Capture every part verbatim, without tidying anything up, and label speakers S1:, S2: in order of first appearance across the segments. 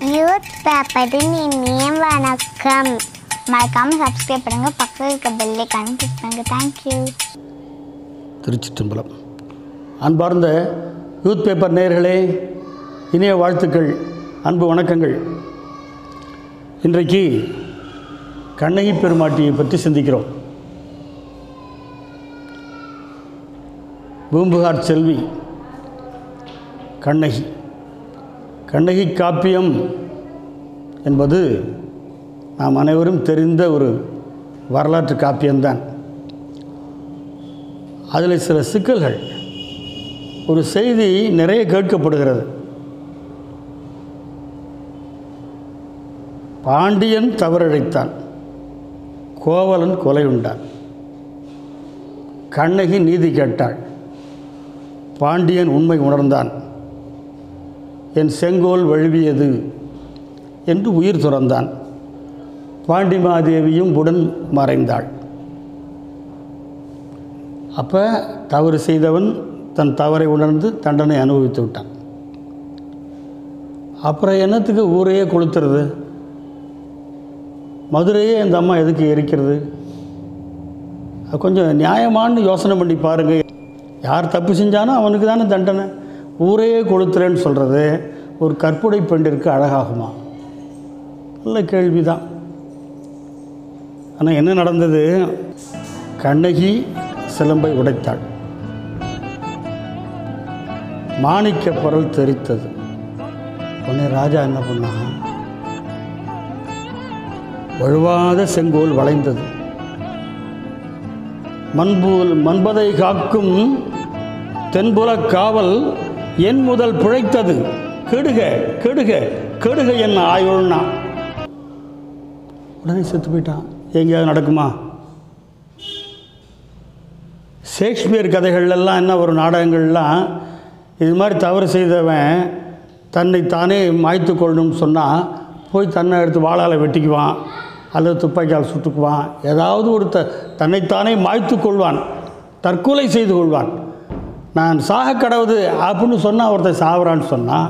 S1: Youth பேப்பரின் இனிய வணக்கம். மறக்காமல் சப்ஸ்கிரைப் பண்ணுங்கள், பக்கத்தில் இருக்க பெல் ஐகானை கிளிக் பண்ணுங்கள். தேங்க்யூ.
S2: திருச்சிற்றம்பலம். அன்பார்ந்த யூத் பேப்பர் நேயர்களே, இனிய வாழ்த்துக்கள், அன்பு வணக்கங்கள். இன்றைக்கு கண்ணகி பெருமாட்டியை பற்றி சிந்திக்கிறோம். பூம்புகார் செல்வி கண்ணகி. கண்ணகி காப்பியம் என்பது நாம் அனைவரும் தெரிந்த ஒரு வரலாற்று காப்பியம்தான். அதில் சில சிக்கல்கள், ஒரு செய்தி நிறைய கேட்கப்படுகிறது. பாண்டியன் தவறிழைத்தான், கோவலன் கொலையுண்டான், கண்ணகி நீதி கேட்டாள், பாண்டியன் உண்மை உணர்ந்தான், என் செங்கோல் வழுவியது என்று உயிர் துறந்தான், பாண்டிமாதேவியும் உடன் மறைந்தாள். அப்போ தவறு செய்தவன் தன் தவறை உணர்ந்து தண்டனை அனுபவித்து விட்டான். அப்புறம் என்னத்துக்கு ஊரையே கொளுத்துறது? மதுரையே இந்த அம்மா எதுக்கு எரிக்கிறது? அது கொஞ்சம் நியாயமானு யோசனை பண்ணி பாருங்கள். யார் தப்பு செஞ்சானோ அவனுக்கு தானே தண்டனை. ஊரையே கொளுத்துறேன்னு சொல்கிறது ஒரு கற்புடை பெண்டிற்கு அழகாகுமா? நல்ல கேள்வி தான். ஆனால் என்ன நடந்தது? கண்ணகி சிலம்பை உடைத்தாள், மாணிக்க பொருள் தெரித்தது. உடனே ராஜா என்ன பண்ணான்? வழுவாத செங்கோல் வளைந்தது, மண்புல் மண்பதை காக்கும் தென்புல காவல் என் முதல் பிழைத்தது, கெடுக கெடுக கெடுக என்ன ஆயுள்னா. உடனே செத்து போயிட்டான். எங்கேயாவது நடக்குமா? ஷேக்ஸ்பியர் கதைகள்லாம் என்ன, ஒரு நாடகங்கள்லாம் இது மாதிரி தவறு செய்தவன் தன்னை தானே மாய்த்து கொள்ளணும்னு சொன்னால் போய் தன்னை எடுத்து வாளால் வெட்டிக்குவான், அல்லது துப்பாக்கியால் சுட்டுக்குவான், ஏதாவது ஒரு த தன்னைத்தானே மாய்த்து கொள்வான், தற்கொலை செய்து கொள்வான். நான் சாக கடவுது அப்படின்னு சொன்னால் ஒருத்தர் சாவறான்னு சொன்னால்,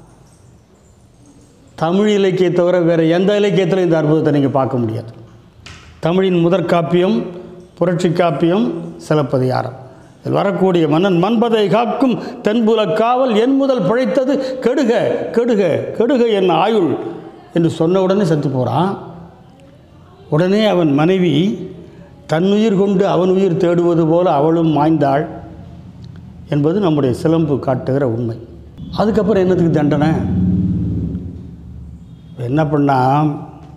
S2: தமிழ் இலக்கியத்தை தவிர வேறு எந்த இலக்கியத்திலும் இந்த அற்புதத்தை நீங்கள் பார்க்க முடியாது. தமிழின் முதற் காப்பியம் புரட்சி காப்பியம் சிலப்பதிகாரம். இதில் வரக்கூடிய மன்னன் மண்பதை காக்கும் தென்புல காவல் என் முதல் பிழைத்தது, கெடுக கெடுக கெடுக என் ஆயுள் என்று சொன்ன உடனே செத்து போகிறான். உடனே அவன் மனைவி தன்னுயிர் கொண்டு அவன் உயிர் தேடுவது போல அவளும் மாய்ந்தாள் என்பது நம்முடைய சிலம்பு காட்டுகிற உண்மை. அதுக்கப்புறம் என்னத்துக்கு தண்டனை? என்ன பண்ணால்,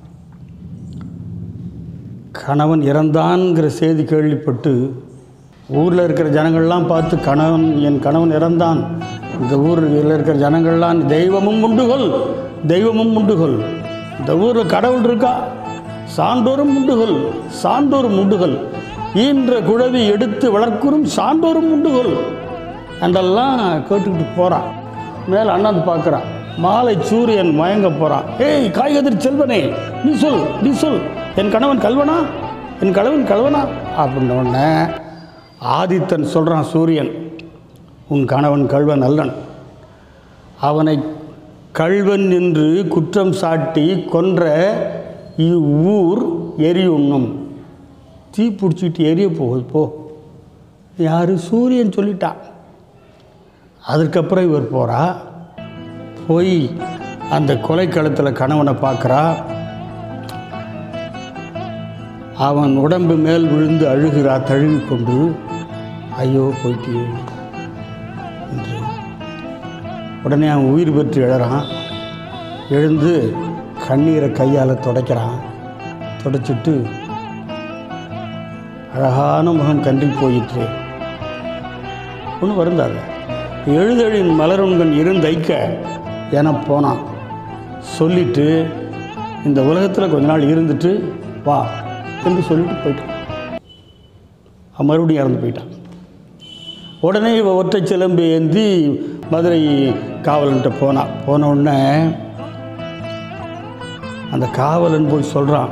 S2: கணவன் இறந்தான்ங்கிற செய்தி கேள்விப்பட்டு ஊரில் இருக்கிற ஜனங்கள்லாம் பார்த்து, கணவன் என் கணவன் இறந்தான், இந்த ஊரில் இருக்கிற ஜனங்கள்லாம் தெய்வமும் உண்டுகொள் தெய்வமும் உண்டுகொள், இந்த ஊரில் கடவுள் இருக்கா, சான்றோரும் உண்டுகொள் சான்றோரும் உண்டுகொள், ஈன்ற குழவி எடுத்து வளர்க்குறும் சான்றோரும் உண்டுகொள் என்றெல்லாம் கேட்டுக்கிட்டு போகிறான். மேலே அண்ணாந்து பார்க்குறான். மாலை சூரியன் மயங்க போகிறான். ஏய் காய்கதிர் செல்வனே, நீ சொல் நீ சொல், என் கணவன் கல்வனா என் கணவன் கல்வனா அப்படின்ன உடனே ஆதித்தன் சொல்கிறான், சூரியன் உன் கணவன் கல்வன் அல்லன், அவனை கல்வன் என்று குற்றம் சாட்டி கொன்ற இவ்வூர் எரியுண்ணும், தீ பிடிச்சிட்டு எரிய போகுது போ. யார்? சூரியன் சொல்லிட்டான். அதுக்கப்புறம் இவர் போகிறா, போய் அந்த கொலைக்களத்தில் கணவனை பார்க்குறா. அவன் உடம்பு மேல் விழுந்து அழுகிறா, தழுவி கொண்டு, ஐயோ போயிட்டியே என்று. உடனே அவன் உயிர் பெற்று எழறான். எழுந்து கண்ணீரை கையால் துடைக்கிறான். துடைச்சிட்டு, அழகான முகம் கன்றி போயிற்று, ஒன்றும் வருந்தாத, எழுதழின் மலருண்கண் இருந்தைக்க என போனான். சொல்லிட்டு இந்த உலகத்தில் கொஞ்ச நாள் இருந்துட்டு வா என்று சொல்லிட்டு போயிட்டான். அவன் மறுபடியும் இறந்து போயிட்டான். உடனே இவ ஒற்றை சிலம்பு ஏந்தி மதுரை காவலன்ட்ட போனான். போன உடனே அந்த காவலன் போய் சொல்கிறான்,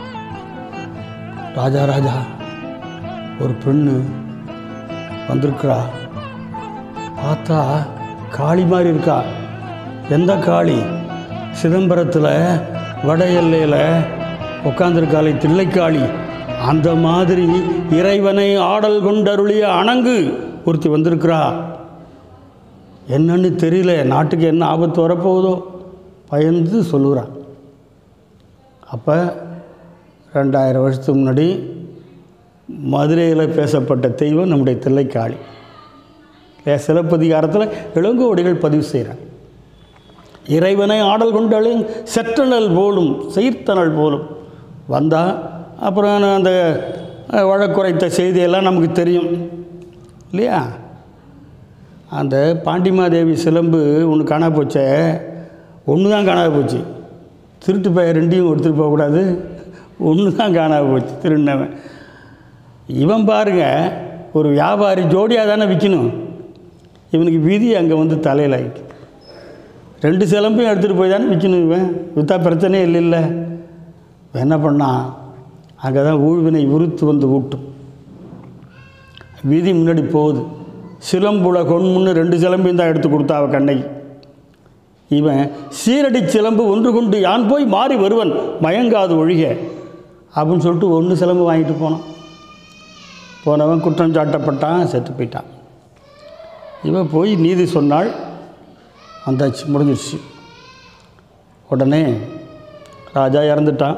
S2: ராஜா ராஜா ஒரு பெண்ணு வந்திருக்கிறா, பார்த்தா காளி மாதிரி இருக்கா. எந்த காளி? சிதம்பரத்தில் வட எல்லையில் உட்காந்துருக்காளை தில்லைக்காளி, அந்த மாதிரி இறைவனை ஆடல் கொண்டருளிய அணங்கு ஒருத்தி வந்திருக்கிறா. என்னன்னு தெரியல, நாட்டுக்கு என்ன ஆபத்து வரப்போகுதோ பயந்து சொல்லுகிறான். அப்போ ரெண்டாயிரம் வருஷத்துக்கு முன்னாடி மதுரையில் பேசப்பட்ட தெய்வம் நம்முடைய தில்லைக்காளி. சிலப்பதிகாரத்தில் இளங்கோவடிகள் பதிவு செய்கிறார். இறைவனை ஆடல் கொண்டாலும் செற்றனல் போலும் செய்தனல் போலும் வந்தால் அப்புறம் அந்த வழக்குரைத்த செய்தியெல்லாம் நமக்கு தெரியும் இல்லையா? அந்த பாண்டிமாதேவி சிலம்பு ஒன்று காணா போச்சே, ஒன்று தான் காணாத போச்சு. திருட்டு பைய ரெண்டையும் எடுத்துகிட்டு போகக்கூடாது, ஒன்று தான் காணாத போச்சு திருநவன். இவன் பாருங்க, ஒரு வியாபாரி ஜோடியாக தானே விற்கணும், இவனுக்கு விதி அங்கே வந்து தலையில் ஆகிட்டு ரெண்டு சிலம்பையும் எடுத்துகிட்டு போய் தானே விற்கணும். இவன் விற்றா பிரச்சனையே இல்லை இல்லை என்ன பண்ணான், அங்கே தான் ஊழ்வினை உறுத்து வந்து ஊட்டும். விதி முன்னாடி போகுது. சிலம்புல கொன்முன்னு ரெண்டு சிலம்பையும் தான் எடுத்து கொடுத்தா அவள் கண்ணைக்கு. இவன் சீரடி சிலம்பு ஒன்று கொண்டு யான் போய் மாறி வருவன் மயங்காது ஒழிக அப்படின்னு சொல்லிட்டு ஒன்று சிலம்பு வாங்கிட்டு போனான். போனவன் குற்றம் சாட்டப்பட்டான், செத்து போயிட்டான். இவன் போய் நீதி சொன்னாள், வந்தாச்சு, முடிஞ்சிடுச்சு. உடனே ராஜா இறந்துட்டான்.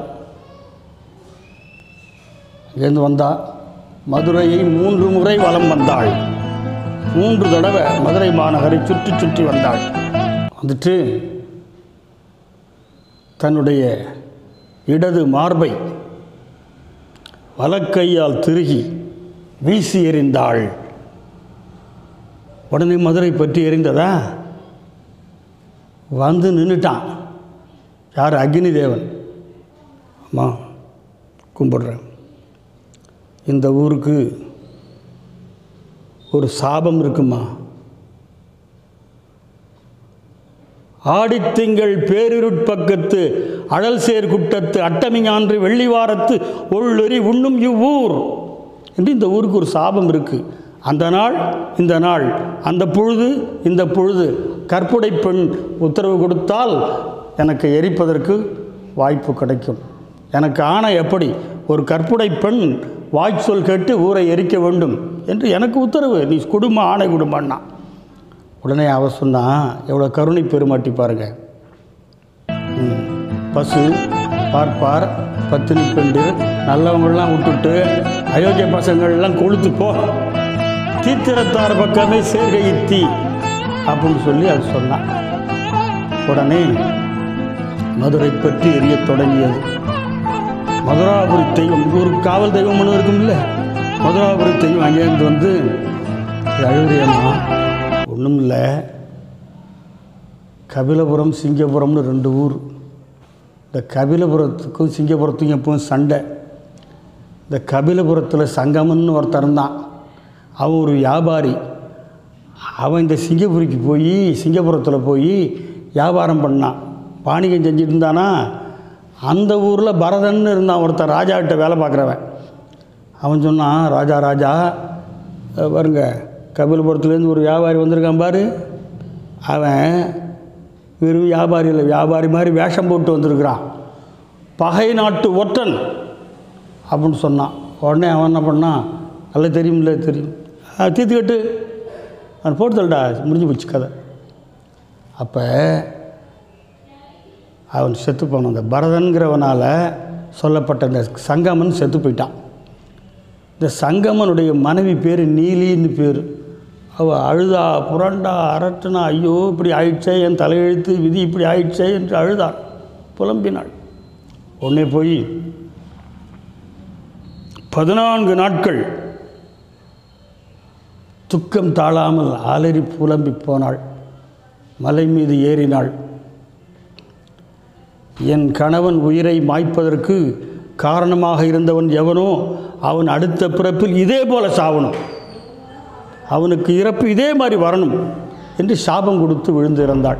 S2: அங்கேருந்து வந்தா மதுரையை மூன்று முறை வலம் வந்தாள். மூன்று தடவை மதுரை மாநகரை சுற்றி சுற்றி வந்தாள். வந்துட்டு தன்னுடைய இடது மார்பை வலக்கையால் திருகி வீசி எறிந்தாள். உடனே மதுரை பற்றி எறிந்ததா? வந்து நின்றுட்டான். யார்? அக்னி தேவன். அம்மா கும்பிடுறேன், இந்த ஊருக்கு ஒரு சாபம் இருக்குமா. ஆடித்திங்கள் பேரிருட்பக்கத்து அழல் சேர் குட்டத்து அட்டமிஞான்று வெள்ளிவாரத்து ஒள்ளெறி உண்ணும் இவ்வூர் என்று இந்த ஊருக்கு ஒரு சாபம் இருக்குது. அந்த நாள் இந்த நாள், அந்த பொழுது இந்த பொழுது கற்புடை பெண் உத்தரவு கொடுத்தால் எனக்கு எரிப்பதற்கு வாய்ப்பு கிடைக்கும். எனக்கு ஆணை எப்படி ஒரு கற்புடை பெண் வாய்ச்சொல் கேட்டு ஊரை எரிக்க வேண்டும் என்று எனக்கு உத்தரவு, நீ குடும்ப ஆணை குடும்பம்னா. உடனே அவ சொன்னா, எவ்வளோ கருணை பெருமாட்டி பாருங்க. பசு பார்ப்பார் பத்தினி பெண்டு நல்லவங்கள்லாம் விட்டுட்டு அயோக்கிய பசங்கள்லாம் கொளுத்து போ, தீத்திரத்தார் பக்கமே சேர்கையித்தி அப்படின்னு சொல்லி அது சொன்னான். உடனே மதுரை பற்றி எரிய தொடங்கியது. மதுராபுரி தெய்வம், ஒரு காவல் தெய்வம் ஒன்று இருக்கும் இல்லை, மதுராபுரி தெய்வம் அங்கேருந்து வந்து அழுகியம்மா ஒன்றும் இல்லை, கபிலபுரம் சிங்கபுரம்னு ரெண்டு ஊர். இந்த கபிலபுரத்துக்கும் சிங்கபுரத்துக்கும் எப்பவும் சண்டை. இந்த கபிலபுரத்தில் சங்கமன்னு ஒருத்தர் இருந்தான், அவன் ஒரு வியாபாரி. அவன் இந்த சிங்கப்பூரிக்கு போய் சிங்கபுரத்தில் போய் வியாபாரம் பண்ணான், வாணிகம் செஞ்சுட்டு இருந்தானா. அந்த ஊரில் பரதன்னு இருந்தான் ஒருத்தர், ராஜாக்கிட்ட வேலை பார்க்குறவன். அவன் சொன்னான், ராஜா ராஜா பாருங்க, கபிலபுரத்துலேருந்து ஒரு வியாபாரி வந்திருக்கான் பாரு. அவன் வெறும் வியாபாரி இல்லை, வியாபாரி மாதிரி வேஷம் போட்டு வந்திருக்கிறான், பகை நாட்டு ஒற்றன் அப்படின்னு சொன்னான். உடனே அவன் என்ன பண்ணான், நல்லா தெரியுமில்ல, தெரியும், தீர்த்துக்கட்டு அவன் போட்டு தள்ளடா, முடிஞ்சு போச்சு கதை. அப்போ அவன் செத்து போனான். அந்த பரதன்கிறவனால் சொல்லப்பட்ட இந்த சங்கமன் செத்து போயிட்டான். இந்த சங்கமனுடைய மனைவி பேர் நீலின்னு பேர். அவள் அழுதா, புரண்டா, அரட்டுனா, ஐயோ இப்படி ஆயிடுச்சே, என் தலையெழுத்து விதி இப்படி ஆயிடுச்சே என்று அழுதாள், புலம்பினாள். உடனே போய் பதினான்கு நாட்கள் துக்கம் தாழாமல் அலறி புலம்பி போனாள். மலை மீது ஏறினாள். என் கணவன் உயிரை மாய்ப்பதற்கு காரணமாக இருந்தவன் எவனோ அவன் அடுத்த பிறப்பில் இதே போல சாவணும், அவனுக்கு இறப்பு இதே மாதிரி வரணும் என்று சாபம் கொடுத்து விழுந்து இறந்தாள்.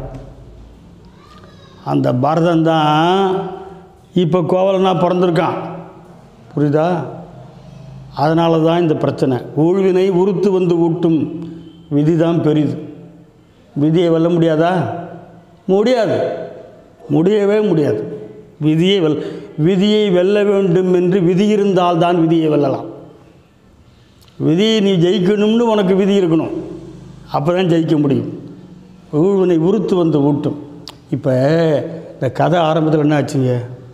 S2: அந்த பரதன் தான் இப்போ கோவலனா பிறந்திருக்கான், புரியுதா? அதனால தான் இந்த பிரச்சனை. ஊழ்வினை உறுத்து வந்து ஊட்டும் விதி தான் பெரிது. விதியை வெல்ல முடியாதா? முடியாது. முடியவே முடியாது. விதியை வெல் விதியை வெல்ல வேண்டும் என்று விதி இருந்தால்தான் விதியை வெல்லலாம். விதியை நீ ஜெயிக்கணும்னு உனக்கு விதி இருக்கணும், அப்போ தான் ஜெயிக்க முடியும். ஊழ்வினை உறுத்து வந்து ஊட்டும். இப்போ இந்த கதை ஆரம்பத்தில் என்ன ஆச்சுங்க,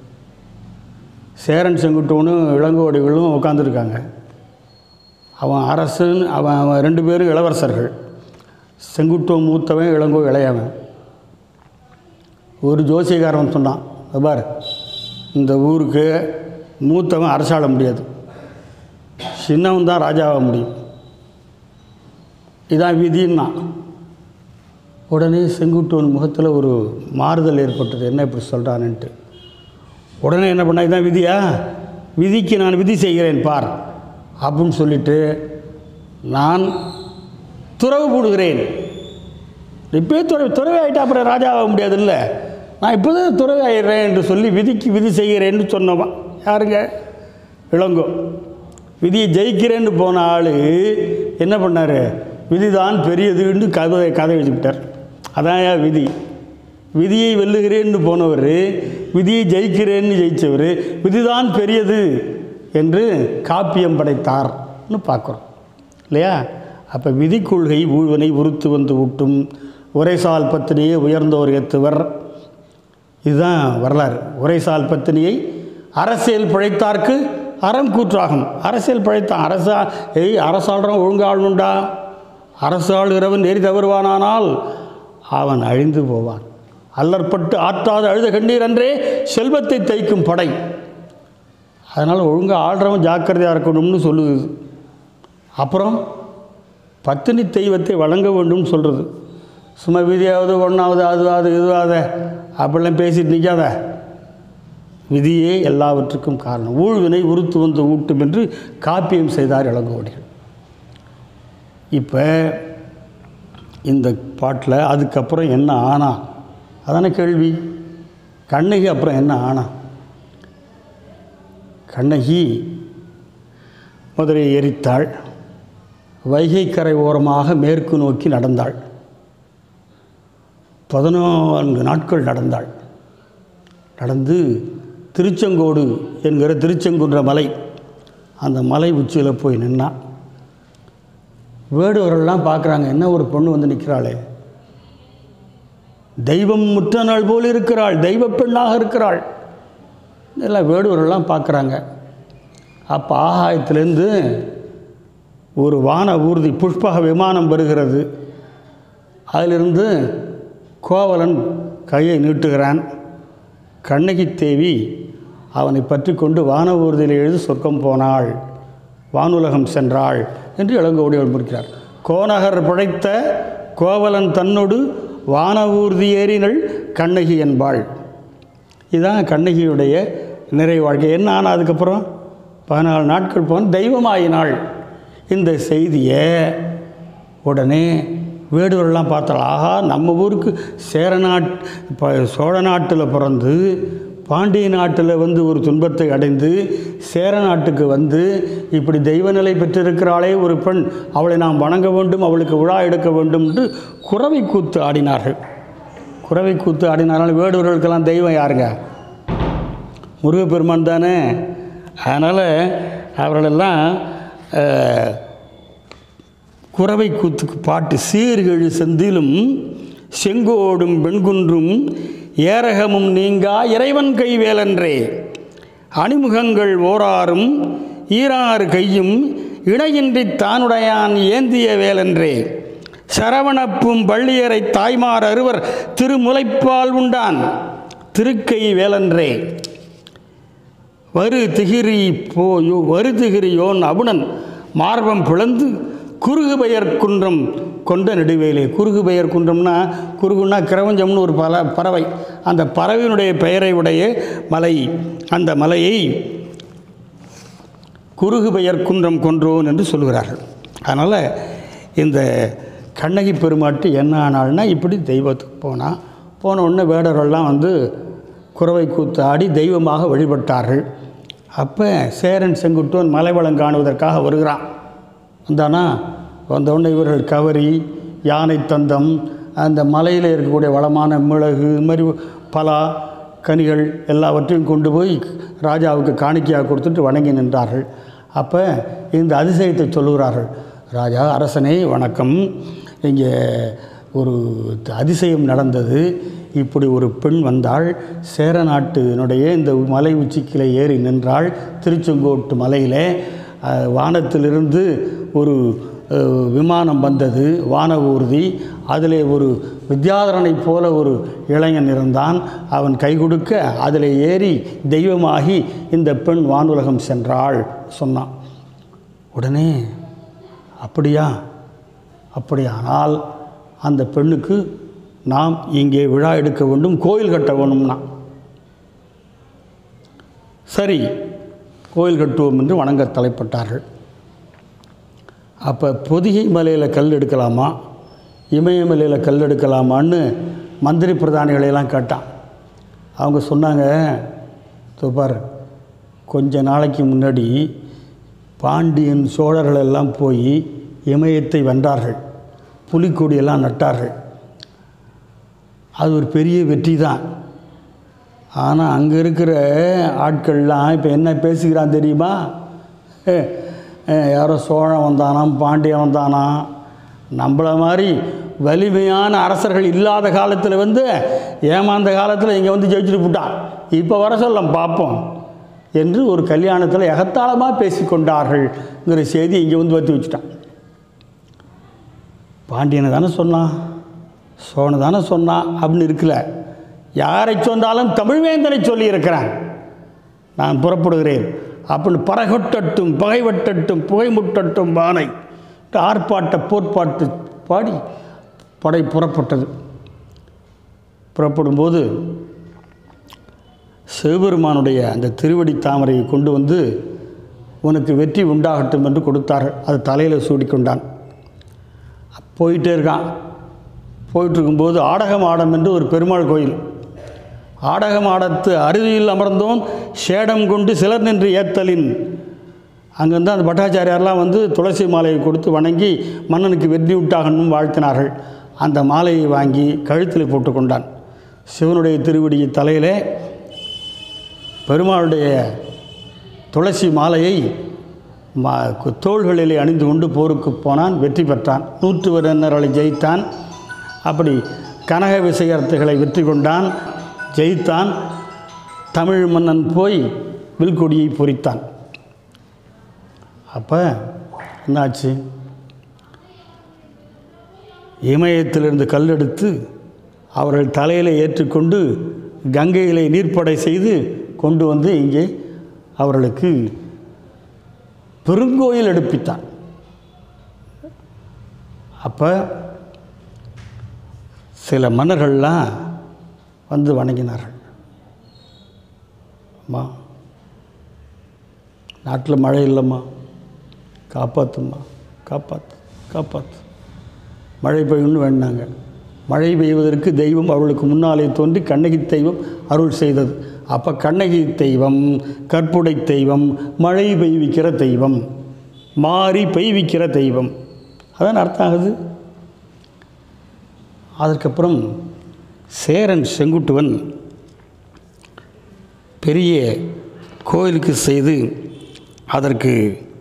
S2: சேரன் செங்குட்டுவனும் இளங்கோவடிகளும் உட்காந்துருக்காங்க. அவன் அரசன், அவன் அவன் ரெண்டு பேரும் இளவரசர்கள். செங்குட்டுவன் மூத்தவன், இளங்கோ இளையவன். ஒரு ஜோசியக்காரன் சொன்னான், பார் இந்த ஊருக்கு மூத்தவன் அரசாள முடியாது, சின்னவன் தான் ராஜாவாக முடியும், இதான் விதின்னா. உடனே செங்குட்டுவன் முகத்தில் ஒரு மாறுதல் ஏற்பட்டது, என்ன இப்படி சொல்கிறான்ட்டு. உடனே என்ன பண்ண, இதான் விதியா, விதிக்கு நான் விதி செய்கிறேன் பார் அப்படின்னு சொல்லிட்டு, நான் துறவு போடுகிறேன். இப்போயே துறவு துறவி ஆகிட்டா அப்புறம் ராஜாவாக முடியாது இல்லை, நான் இப்போ தான் துறவி ஆகிடுறேன் என்று சொல்லி விதிக்கு விதி செய்கிறேன்னு சொன்னவன் யாருங்க, இளங்கோ. விதியை ஜெயிக்கிறேன்னு போன ஆள் என்ன பண்ணார், விதிதான் பெரியதுன்னு கதை கதை எழுதிவிட்டார். அதான் விதி. விதியை வெல்லுகிறேன்னு போனவர் விதியை ஜெயிக்கிறேன்னு ஜெயித்தவர் விதிதான் பெரியது என்று காப்பியம் படைத்தார்னு பார்க்குறோம் இல்லையா. அப்போ விதி கொள்கை ஊழ்வனை உறுத்து வந்து ஊட்டும், உரைசால் பத்தினியை உயர்ந்தோர் ஏத்துவர். இதுதான் வரலாறு. உரைசால் பத்தினியை அரசியல் பிழைத்தார்க்கு அறம் கூற்றாகும். அரசியல் பிழைத்தான், அரசா ஏய் அரசாளுறவன் ஒழுங்காளுண்டா, அரசு ஆளுகிறவன் நெறி தவறுவானானால் அவன் அழிந்து போவான். அல்லற்பட்டு ஆற்றாத அழுத கண்ணீர் அன்றே செல்வத்தை தைக்கும் படை. அதனால் ஒழுங்காக ஆள்றவன் ஜாக்கிரதையாக இருக்கணும்னு சொல்லுது. அப்புறம் பத்தினி தெய்வத்தை வழங்க வேண்டும்னு சொல்கிறது. சும்மா விதியாவது ஒன்றாவது அதுவாது இதுவாத அப்படிலாம் பேசிட்டு நிற்காத. விதியே எல்லாவற்றுக்கும் காரணம். ஊழ்வினை உறுத்து வந்து ஊட்டும் என்று காப்பியம் செய்தார் இளங்கோவடிகள். இப்போ இந்த பாட்டில் அதுக்கப்புறம் என்ன ஆனா அதான கேள்வி. கண்ணகி அப்புறம் என்ன ஆனா, கண்ணகி மதுரையை எரித்தாள், வைகை கரை ஓரமாக மேற்கு நோக்கி நடந்தாள். பதினான்கு நாட்கள் நடந்தாள். நடந்து திருச்செங்கோடு என்கிற திருச்செங்குன்ற மலை, அந்த மலை உச்சியில் போய் நின்னான். வேடுவர்கள்லாம் பார்க்குறாங்க, என்ன ஒரு பொண்ணு வந்து நிற்கிறாளே, தெய்வம் முற்ற நாள் போல் இருக்கிறாள், தெய்வ பெண்ணாக இருக்கிறாள். எல்லாம் வேடுவர்கள்லாம் பார்க்குறாங்க. அப்போ ஆகாயத்திலேருந்து ஒரு வான ஊர்தி புஷ்பக விமானம் வருகிறது. அதிலிருந்து கோவலன் கையை நீட்டுகிறான். கண்ணகி தேவி அவனை பற்றி கொண்டு வான ஊர்தியில் எழுதி சொர்க்கம் போனாள், வானுலகம் சென்றாள் என்று இளங்கோவடிகள் முடிக்கிறார். கோநகர் பிழைத்த கோவலன் தன்னோடு வான ஊர்தி ஏறினள் கண்ணகி என்பாள். இதுதான் கண்ணகியுடைய நிறை வாழ்க்கை. என்ன ஆனால் அதுக்கப்புறம் பதினாலு நாட்கள் போன தெய்வமாயினாள். இந்த செய்தியை உடனே வேடுவரெல்லாம் பார்த்தாள். ஆஹா, நம்ம ஊருக்கு சேர நாட் இப்போ சோழ நாட்டில் பிறந்து பாண்டிய நாட்டில் வந்து ஒரு துன்பத்தை அடைந்து சேர நாட்டுக்கு வந்து இப்படி தெய்வ நிலை பெற்றிருக்கிறாளே ஒரு பெண், அவளை நாம் வணங்க வேண்டும், அவளுக்கு விழா எடுக்க வேண்டும் என்று குறவை கூத்து ஆடினார்கள். குறவை கூத்து ஆடினார்கள். வேடுவர்களுக்கெல்லாம் தெய்வம் யாருங்க, முருகப்பெருமான் தானே. அதனால் அவர்களெல்லாம் குறவை கூத்துக்கு பாட்டு, சீர்கெழு செந்திலும் செங்கோடும் வெண்குன்றும் ஏரகமும் நீங்கா இறைவன் கைவேலன்றே, அணிமுகங்கள் ஓராறும் ஈராறு கையும் இணையின்றி தானுடையான் ஏந்திய வேலன்றே, சரவணப்பும் பள்ளியரை தாய்மார் அறுவர் திருமுலைப்பால் உண்டான் திருக்கை வேலன்றே, வரு திகிரி போயோ வரு திகிரியோன் அபுணன் மார்பம் பிளந்து குறுகு பெயர் குன்றம் கொண்ட நெடுவேலே. குறுகு பெயர் குன்றம்னா, குறுகுன்னா கிரவஞ்சம்னு ஒரு பல பறவை, அந்த பறவையினுடைய பெயரை உடைய மலை, அந்த மலையை குறுகு பெயர் குன்றம் கொன்றோன் என்று சொல்கிறார்கள். அதனால் இந்த கண்ணகி பெருமாட்டு என்ன ஆனால்னா, இப்படி தெய்வத்துக்கு போனால் போன உடனே வேடரெல்லாம் வந்து குறவை கூத்து ஆடி தெய்வமாக வழிபட்டார்கள். அப்போ சேரன் செங்குட்டுவன் மலைவளம் காணுவதற்காக வருகிறான். வந்தானா வந்தவுடனே இவர்கள் கவரி, யானை தந்தம், அந்த மலையில் இருக்கக்கூடிய வளமான மிளகு, இது மாதிரி பலா கனிகள் எல்லாவற்றையும் கொண்டு போய் ராஜாவுக்கு காணிக்கையாக கொடுத்துட்டு வணங்கி நின்றார்கள். அப்போ இந்த அதிசயத்தை சொல்லுகிறார்கள். ராஜா, அரசனே வணக்கம், இங்கே ஒரு அதிசயம் நடந்தது. இப்படி ஒரு பெண் வந்தாள், சேர நாட்டினுடைய இந்த மலை உச்சிக்கிலே ஏறி நின்றாள். திருச்செங்கோட்டு மலையிலே வானத்திலிருந்து ஒரு விமானம் வந்தது, வான ஊர்தி. அதில் ஒரு வித்யாதரனை போல ஒரு இளைஞன் இருந்தான். அவன் கை கொடுக்க அதில் ஏறி தெய்வமாகி இந்த பெண் வானுலகம் சென்றாள் சொன்னான். உடனே அப்படியா, அப்படியானால் அந்த பெண்ணுக்கு நாம் இங்கே விழா எடுக்க வேண்டும், கோயில் கட்ட வேணும்னா. சரி, கோயில் கட்டுவோம் என்று வணங்க தலைப்பட்டார்கள். அப்போ பொதிகை மலையில் கல் எடுக்கலாமா, இமயமலையில் கல் எடுக்கலாமான்னு மந்திரி பிரதானிகளையெல்லாம் கேட்டான். அவங்க சொன்னாங்க, தோப்பார், கொஞ்ச நாளைக்கு முன்னாடி பாண்டியன் சோழர்கள் எல்லாம் போய் இமயத்தை வென்றார்கள், புலிக்கொடியெல்லாம் நட்டார்கள். அது ஒரு பெரிய வெற்றி தான். ஆனால் அங்கே இருக்கிற ஆட்கள்லாம் இப்போ என்ன பேசுகிறான் தெரியுமா? யாரோ சோழன் வந்தானாம், பாண்டியன் வந்தானா, நம்மளை மாதிரி வலிமையான அரசர்கள் இல்லாத காலத்தில் வந்து ஏமாந்த காலத்தில் இங்கே வந்து ஜெயிச்சுட்டு போட்டான், இப்போ வர சொல்ல பார்ப்போம் என்று ஒரு கல்யாணத்தில் எகத்தாளமாக பேசி கொண்டார்கள்ங்கிற செய்தி இங்கே வந்து வற்றி வச்சுட்டான். பாண்டியனை தானே சொன்னான், சோழனை தானே சொன்னான் அப்படின்னு இருக்கல. யாரை சொன்னாலும் தமிழ்வேந்தனை சொல்லியிருக்கிறான், நான் புறப்படுகிறேன் அப்படின்னு பறகொட்டட்டும் பகைவட்டட்டும் புகைமுட்டட்டும் பானை ஆர்ப்பாட்ட போர்ப்பாட்டு பாடி படை புறப்பட்டது. புறப்படும்போது சிவபெருமானுடைய அந்த திருவடி தாமரையை கொண்டு வந்து உனக்கு வெற்றி உண்டாகட்டும் என்று கொடுத்தார்கள். அது தலையில் சூடிக்கொண்டான். போயிட்டே இருக்கான். போயிட்டுருக்கும்போது ஆடகம் ஆடம் என்று ஒரு பெருமாள் கோயில். ஆடகம் ஆடத்து அருவியில் அமர்ந்தோம் சேடம் கொண்டு சிலர் நின்று ஏத்தலின். அங்கேருந்து அந்த பட்டாச்சாரியாரெலாம் வந்து துளசி மாலையை கொடுத்து வணங்கி மன்னனுக்கு வெற்றி உண்டாகணும் வாழ்த்தினார்கள். அந்த மாலையை வாங்கி கழுத்தில் போட்டுக்கொண்டான். சிவனுடைய திருவடியை தலையிலே பெருமாளுடைய துளசி மாலையை மா தோள்களிலே அணிந்து கொண்டு போருக்கு போனான், வெற்றி பெற்றான். நூற்று வருடர்களை ஜெயித்தான். அப்படி கனக விசயர்த்துகளை வெற்றி கொண்டான், ஜெயித்தான். தமிழ் மன்னன் போய் வில்கொடியை பொறித்தான். அப்போ என்னாச்சு? இமயத்திலிருந்து கல்லெடுத்து அவர்கள் தலையில் ஏற்றுக்கொண்டு கங்கையிலே நீர்ப்படை செய்து கொண்டு வந்து இங்கே அவர்களுக்கு பெருங்கோயில் எடுப்பித்தான். அப்போ சில மன்னர்கள்லாம் வந்து வணங்கினார்கள். அம்மா, நாட்டில் மழை இல்லைம்மா, காப்பாற்றும்மா, காப்பாற்று காப்பாற்று மழை பெய்யும்னு வேண்டாங்க. மழை பெய்வதற்கு தெய்வம் அவர்களுக்கு முன்னாலே தோன்றி கண்ணகி தெய்வம் அருள் செய்தது. அப்போ கண்ணகி தெய்வம், கற்புடை தெய்வம், மழை பெய்விக்கிற தெய்வம், மாறி பெய்விக்கிற தெய்வம், அதான் அர்த்தம் ஆகுது. அதற்கப்புறம் சேரன் செங்குட்டுவன் பெரிய கோயிலுக்கு செய்து அதற்கு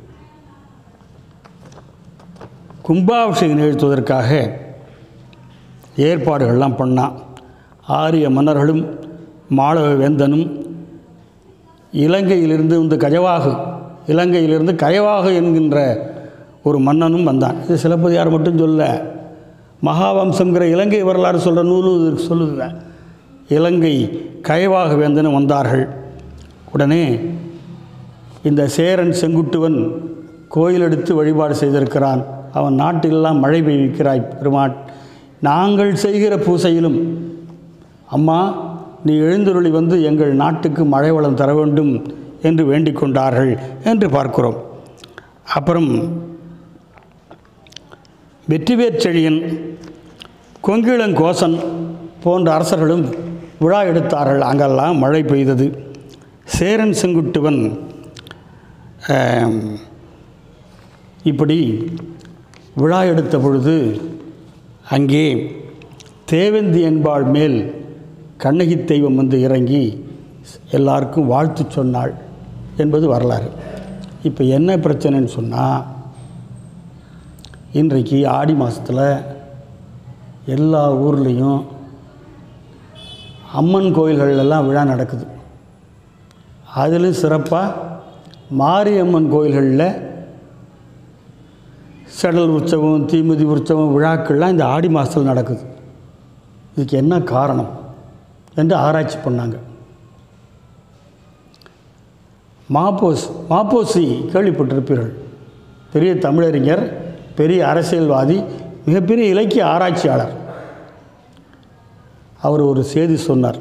S2: கும்பாபிஷேகம் நிகழ்த்துவதற்காக ஏற்பாடுகள்லாம் பண்ணான். ஆரிய மன்னர்களும் மாளவ வேந்தனும் இலங்கையிலிருந்து இந்த கஜவாகு இலங்கையிலிருந்து கயவாகு என்கின்ற ஒரு மன்னனும் வந்தான். இது சிலப்பதிகாரம் மட்டும் சொல்ல, மகாவம்சங்கிற இலங்கை வரலாறு சொல்கிற நூலும் இதற்கு சொல்லுதுங்க. இலங்கை கயவாகு வேந்தனும் வந்தார்கள். உடனே இந்த சேரன் செங்குட்டுவன் கோயில் எடுத்து வழிபாடு செய்திருக்கிறான். அவன் நாட்டிலெல்லாம் மழை பெய்விக்கிறாய் பெருமாள், நாங்கள் செய்கிற பூசையிலும் அம்மா நீ எழுந்தருளி வந்து எங்கள் நாட்டுக்கு மழை வளம் தர வேண்டும் என்று வேண்டிக் கொண்டார்கள் என்று பார்க்கிறோம். அப்புறம் வெற்றிவேற் செழியன், கொங்கிளங்கோசன் போன்ற அரசர்களும் விழா எடுத்தார்கள். அங்கெல்லாம் மழை பெய்தது. சேரன் செங்குட்டுவன் இப்படி விழா எடுத்த பொழுது அங்கே தேவந்தி என்பாள் மேல் கண்ணகி தெய்வம் வந்து இறங்கி எல்லாருக்கும் வாழ்த்து சொன்னாள் என்பது வரலாறு. இப்போ என்ன பிரச்சனைன்னு சொன்னால், இன்றைக்கு ஆடி மாதத்தில் எல்லா ஊர்லேயும் அம்மன் கோயில்களெல்லாம் விழா நடக்குது. அதிலும் சிறப்பாக மாரியம்மன் கோயில்களில் செடல் உற்சவம், தீமிதி உற்சவம், விழாக்கள்லாம் இந்த ஆடி மாதத்தில் நடக்குது. இதுக்கு என்ன காரணம் என்று ஆராய்ச்சி பண்ணாங்க. மாப்போஸ் மாப்போசி கேள்விப்பட்டிருப்பீர்கள். பெரிய தமிழறிஞர், பெரிய அரசியல்வாதி, மிகப்பெரிய இலக்கிய ஆராய்ச்சியாளர். அவர் ஒரு செய்தி சொன்னார்.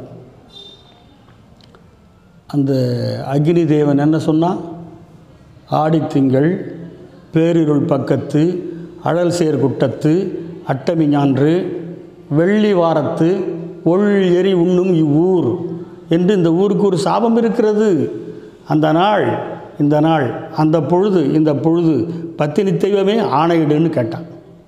S2: அந்த அக்னி தேவன் என்ன சொன்னால், ஆடித்திங்கள் பேரிருள் பக்கத்து அழல் சேர் குட்டத்து அட்டமி ஞான்று வெள்ளி வாரத்து ஒள் எரி உண்ணும் இவ்வூர் என்று இந்த ஊருக்கு ஒரு சாபம் இருக்கிறது. அந்த நாள் இந்த நாள், அந்த பொழுது இந்த பொழுது பத்தினி தெய்வமே ஆணையிடுன்னு கேட்டான்.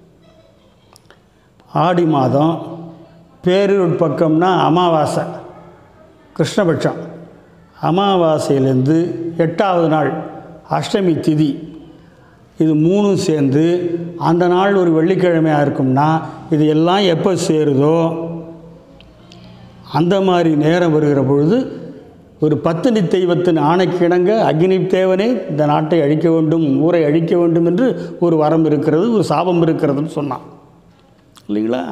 S2: ஆடி மாதம் பேரிருள் பக்கம்னா அமாவாசை, கிருஷ்ணபட்சம். அமாவாசையிலேருந்து எட்டாவது நாள் அஷ்டமி திதி, இது மூணும் சேர்ந்து அந்த நாள் ஒரு வெள்ளிக்கிழமையாக இருக்கும்னா, இது எல்லாம் எப்போ சேருதோ அந்த மாதிரி நேரம் வருகிற பொழுது ஒரு பத்தினி தெய்வத்தின் ஆணைக்கு இணங்க அக்னி தேவனே இந்த நாட்டை அழிக்க வேண்டும், ஊரை அழிக்க வேண்டும் என்று ஒரு வரம் இருக்கிறது, ஒரு சாபம் இருக்கிறதுன்னு சொன்னான் இல்லைங்களா.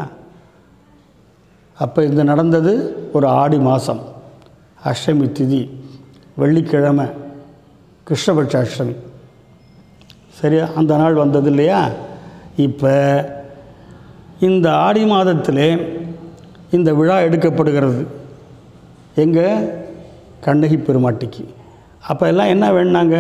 S2: அப்போ இது நடந்தது ஒரு ஆடி மாதம், அஷ்டமி திதி, வெள்ளிக்கிழமை, கிருஷ்ணபட்ச அஷ்டமி. சரியா, அந்த நாள் வந்தது இல்லையா. இப்போ இந்த ஆடி மாதத்திலே இந்த விழா எடுக்கப்படுகிறது எங்கே, கண்ணகி பெருமாட்டிக்கு. அப்போ எல்லாம் என்ன வேணாங்க,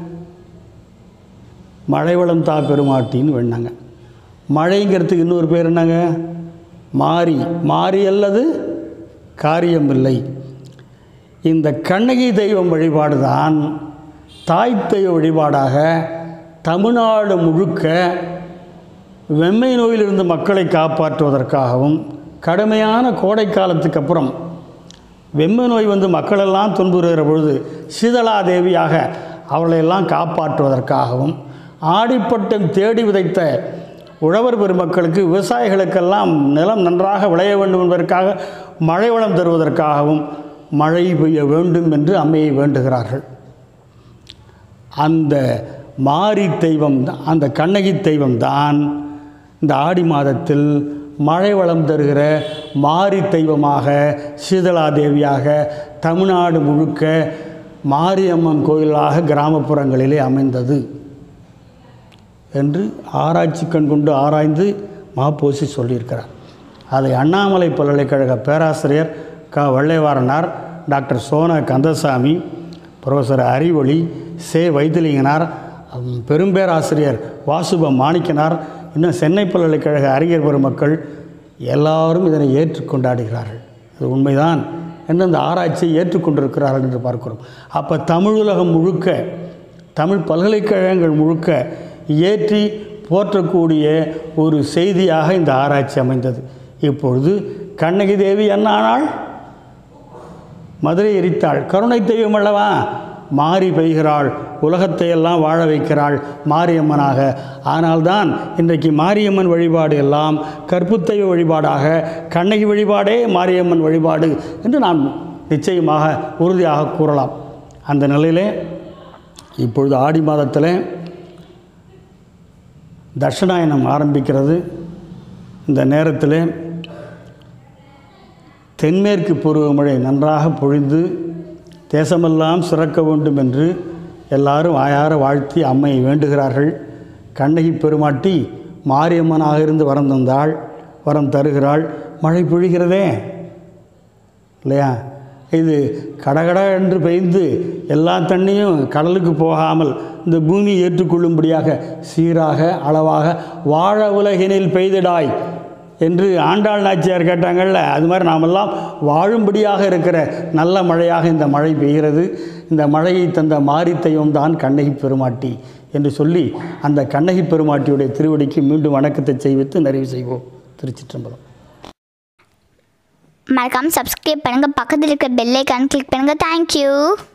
S2: மழை வளம் தா பெருமாட்டின்னு வேணாங்க. மழைங்கிறதுக்கு இன்னொரு பேர் என்னங்க, மாரி. மாரி அல்லது காரியம் இல்லை. இந்த கண்ணகி தெய்வம் வழிபாடு தான் தாய் தெய்வ வழிபாடாக தமிழ்நாடு முழுக்க வெம்மை நோயிலிருந்து மக்களை காப்பாற்றுவதற்காகவும், கடுமையான கோடை காலத்துக்கு அப்புறம் வெம்மை நோய் வந்து மக்களெல்லாம் துன்புறுகிற பொழுது சீதளா தேவியாக அவர்களையெல்லாம் காப்பாற்றுவதற்காகவும், ஆடிப்பட்டம் தேடி விதைத்த உழவர் பெருமக்களுக்கு, விவசாயிகளுக்கெல்லாம் நிலம் நன்றாக விளைய வேண்டும் என்பதற்காக, மழை வளம் தருவதற்காகவும் மழை பெய்ய வேண்டும் என்று அம்மையை வேண்டுகிறார்கள். அந்த மாரி தெய்வம், அந்த கண்ணகி தெய்வம் தான் இந்த ஆடி மாதத்தில் மழை வளம் தருகிற மாரி தெய்வமாக, சீதளா தேவியாக தமிழ்நாடு முழுக்க மாரியம்மன் கோயிலாக கிராமப்புறங்களிலே அமைந்தது என்று ஆராய்ச்சி கண் கொண்டு ஆராய்ந்து மாப்போசி சொல்லியிருக்கிறார். அதை அண்ணாமலை பல்கலைக்கழக பேராசிரியர் க வள்ளைவாரனார், டாக்டர் சோன கந்தசாமி, புரொஃபஸர் அறிவொளி, சே வைத்திலிங்கனார், பெரும்பேராசிரியர் வாசுப மாணிக்கனார், இன்னும் சென்னை பல்கலைக்கழக அறிஞர் பெருமக்கள் எல்லாரும் இதனை ஏற்றுக்கொண்டாடுகிறார்கள். இது உண்மைதான் என்று அந்த ஆராய்ச்சியை ஏற்றுக்கொண்டிருக்கிறார்கள் என்று பார்க்கிறோம். அப்போ தமிழுலகம் முழுக்க, தமிழ் பல்கலைக்கழகங்கள் முழுக்க ஏற்றி போற்றக்கூடிய ஒரு செய்தியாக இந்த ஆராய்ச்சி அமைந்தது. இப்பொழுது கண்ணகி தேவி என்ன ஆனாள், மதுரை எரித்தாள். கருணை தெய்வம் அல்லவா, மாறி பெய்கிறாள், உலகத்தை எல்லாம் வாழ வைக்கிறாள் மாரியம்மனாக. ஆனால்தான் இன்றைக்கு மாரியம்மன் வழிபாடு எல்லாம் கற்புத்தெய்வ வழிபாடாக, கண்ணகி வழிபாடே மாரியம்மன் வழிபாடு என்று நாம் நிச்சயமாக உறுதியாக கூறலாம். அந்த நிலையிலே இப்பொழுது ஆடி மாதத்தில் தட்சிணாயனம் ஆரம்பிக்கிறது. இந்த நேரத்தில் தென்மேற்கு பருவமழை நன்றாக பொழிந்து தேசமெல்லாம் சிறக்க வேண்டும் என்று எல்லாரும் வாயார வாழ்த்தி அம்மையை வேண்டுகிறார்கள். கண்ணகி பெருமாட்டி மாரியம்மனாக இருந்து வரம் தந்தாள், வரம் தருகிறாள். மழை பொழிகிறதே இல்லையா. இது கடகட என்று பெய்ந்து எல்லா தண்ணியும் கடலுக்கு போகாமல் இந்த பூமி ஏற்றுக்கொள்ளும்படியாக சீராக அளவாக வாழ உலகினில் பெய்திடாய் என்று ஆண்டாள் நாச்சியார் கேட்டாங்கள்ல, அது மாதிரி நாமெல்லாம் வாழும்படியாக இருக்கிற நல்ல மழையாக இந்த மழை பெய்கிறது. இந்த மழையை தந்த மாரி தெய்வம் தான் கண்ணகி பெருமாட்டி என்று சொல்லி அந்த கண்ணகி பெருமாட்டியுடைய திருவடிக்கு மீண்டும் வணக்கத்தை செய்வித்து நிறைவு செய்வோம். திருச்சிற்றம்பலம்.
S1: மறக்காமல் சப்ஸ்கிரைப் பண்ணுங்கள், பக்கத்தில் இருக்கிற பெல் ஐக்கான் கிளிக் பண்ணுங்கள். தேங்க்யூ.